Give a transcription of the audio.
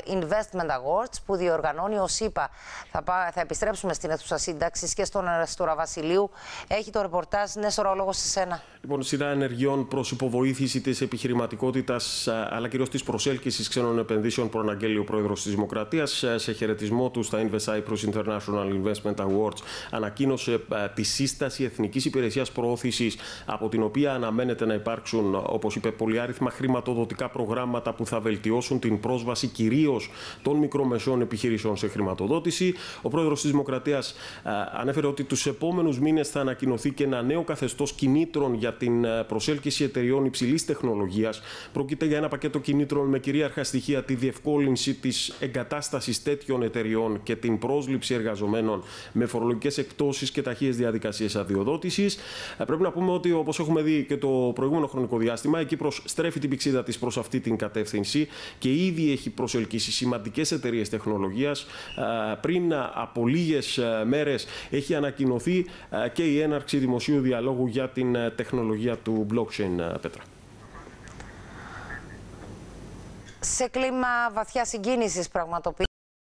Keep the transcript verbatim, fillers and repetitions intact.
Investment Awards που διοργανώνει ο ΣΥΠΑ. Θα, πά, θα επιστρέψουμε στην αίθουσα σύνταξης και στον Αρεστούρα Βασιλείου. Έχει το ρεπορτάζ. Νέστορα, ο λόγος σε σένα. Λοιπόν, σειρά ενεργειών προς υποβοήθηση της επιχειρηματικότητας αλλά κυρίως της προσέλκυσης ξένων επενδύσεων προαναγγέλει ο πρόεδρος της Δημοκρατίας. Σε χαιρετισμό του στα Inves Cyprus International Investment Awards, ανακοίνωσε τη σύσταση Εθνικής Υπηρεσίας Προώθησης, από την οποία αναμένεται να υπάρξουν, όπως είπε, πολυάριθμα χρηματοδοτικά προγράμματα που θα βελτιώσουν την πρόσβαση κυρίως των μικρομεσαίων επιχειρήσεων σε χρηματοδότηση. Ο πρόεδρος της Δημοκρατίας ανέφερε ότι τους επόμενους μήνες θα ανακοινωθεί και ένα νέο καθεστώς κινήτρων για την προσέλκυση εταιριών υψηλής τεχνολογίας. Πρόκειται για ένα πακέτο κινήτρων με κυρίαρχα στοιχεία τη διευκόλυνση της εγκατάστασης τέτοιων εταιριών και την πρόσληψη εργαζομένων με φορολογικές εκπτώσεις και ταχείες διαδικασίες αδειοδότησης. Πρέπει να πούμε ότι, όπως έχουμε δει και το προηγούμενο χρονικό διάστημα, η Κύπρος στρέφει την πηξίδα της προς αυτή την κατεύθυνση και ήδη έχει προσελκύσει σημαντικές εταιρείες τεχνολογίας. Πριν από λίγες μέρες έχει ανακοινωθεί και η έναρξη δημοσίου διαλόγου για την τεχνολογία του blockchain, Πέτρα. Σε κλίμα βαθιά συγκίνησης πραγματοποιεί